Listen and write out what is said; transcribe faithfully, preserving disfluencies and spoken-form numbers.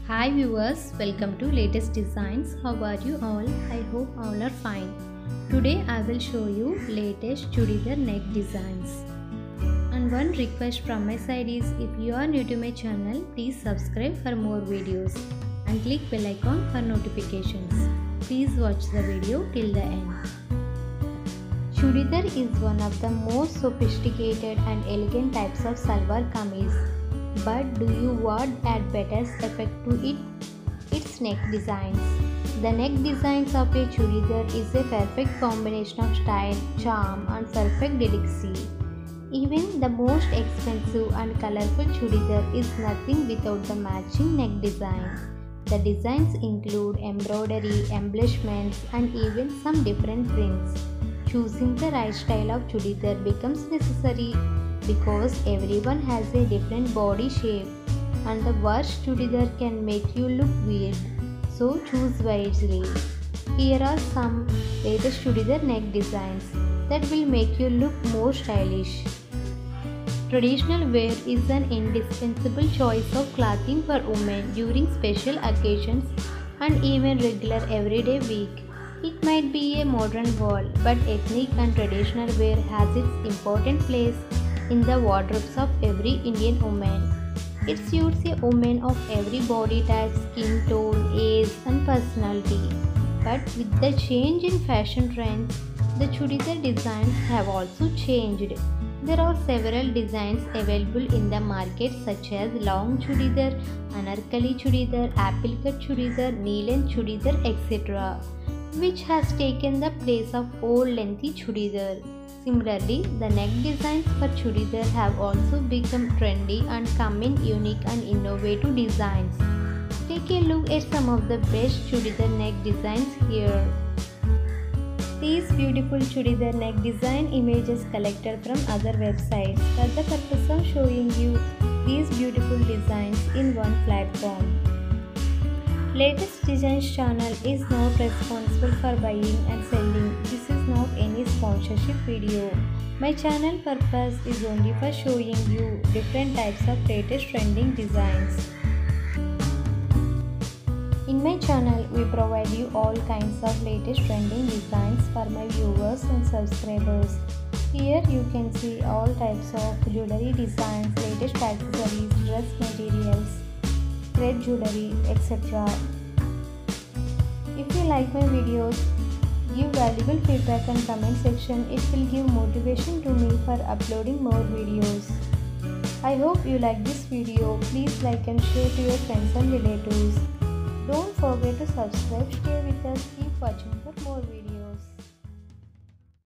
Hi viewers, welcome to latest designs. How are you all? I hope all are fine. Today I will show you latest Chudidhar neck designs. And one request from my side is, if you are new to my channel, please subscribe for more videos and click bell icon for notifications. Please watch the video till the end. Chudidhar is one of the most sophisticated and elegant types of salwar kameez. But do you what add better effect to it? Its neck designs. The neck designs of a Chudidhar is a perfect combination of style, charm and perfect delicacy. Even the most expensive and colorful Chudidhar is nothing without the matching neck design. The designs include embroidery, embellishments and even some different prints. Choosing the right style of Chudidhar becomes necessary because everyone has a different body shape and the worst Chudidhar can make you look weird, so choose wisely. Here are some latest Chudidhar neck designs that will make you look more stylish. Traditional wear is an indispensable choice of clothing for women during special occasions and even regular everyday week. It might be a modern world, but ethnic and traditional wear has its important place in the wardrobes of every Indian woman. It suits a woman of every body type, skin tone, age and personality. But with the change in fashion trends, the Chudidhar designs have also changed. There are several designs available in the market such as long Chudidhar, anarkali Chudidhar, apple cut Chudidhar, knee length Chudidhar, et cetera, which has taken the place of old lengthy Chudidhar. Similarly, the neck designs for Chudidhar have also become trendy and come in unique and innovative designs. Take a look at some of the best Chudidhar neck designs here. These beautiful Chudidhar neck design images collected from other websites for the purpose of showing you these beautiful designs in one platform. Latest Designs channel is not responsible for buying and selling. This is not any sponsorship video. My channel purpose is only for showing you different types of latest trending designs. In my channel, we provide you all kinds of latest trending designs for my viewers and subscribers. Here you can see all types of jewelry designs, latest accessories, dress materials, thread jewelry, et cetera. If you like my videos, give valuable feedback and comment section. It will give motivation to me for uploading more videos. I hope you like this video. Please like and share to your friends and relatives. Don't forget to subscribe. Stay with us. Keep watching for more videos.